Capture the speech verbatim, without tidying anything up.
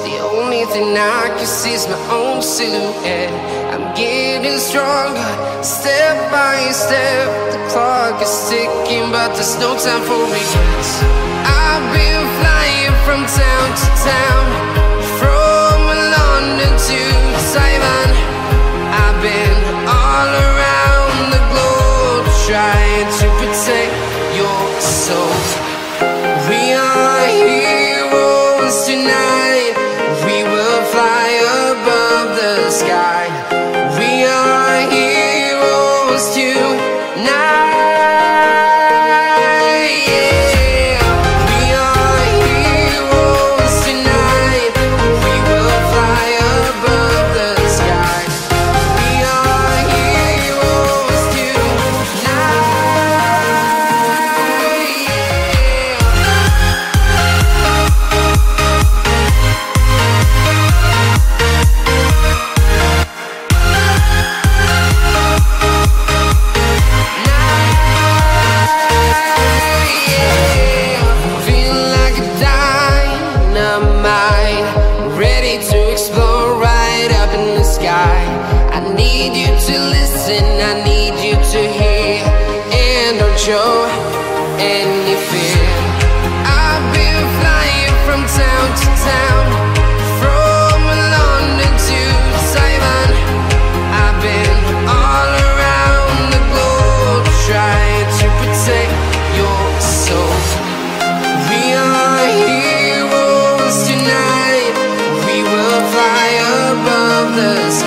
The only thing I can see is my own silhouette. I'm getting stronger, step by step. The clock is ticking, but there's no time for regrets. I've been flying from town to town, from London to Taiwan. I've been all around the globe, trying to protect your soul. We are heroes tonight. We will fly above the sky. We are heroes tonight. Yeah. We are heroes tonight. We will fly above the sky. We are heroes tonight. I need you to listen, I need you to hear, and don't show any fear. I've been flying from town to town, from London to Taiwan. I've been all around the globe, trying to protect your soul. We are heroes tonight. We will fly above the sky.